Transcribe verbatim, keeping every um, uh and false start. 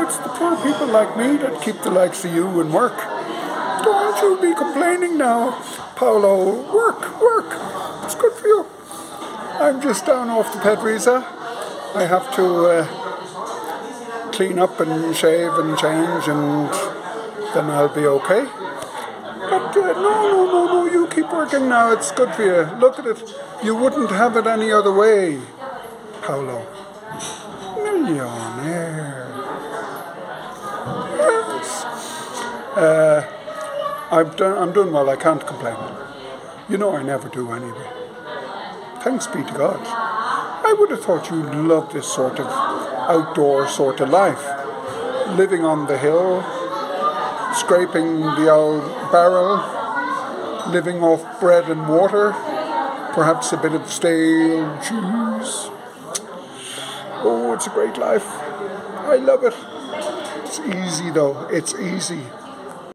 it's the poor people like me that keep the likes of you in work. Don't you be complaining now, Paolo. Work, work. It's good for you. I'm just down off the Pedrisa. I have to uh, clean up and shave and change, and then I'll be okay. But uh, no, no, no, no, you keep working now. It's good for you. Look at it. You wouldn't have it any other way, Paolo. Millionaire. Yes. Uh, I've done, I'm doing well. I can't complain. You know I never do anyway. Thanks be to God. I would have thought you'd love this sort of outdoor sort of life. Living on the hill, scraping the old barrel, living off bread and water, perhaps a bit of stale cheese. Oh, it's a great life. I love it. It's easy though. It's easy.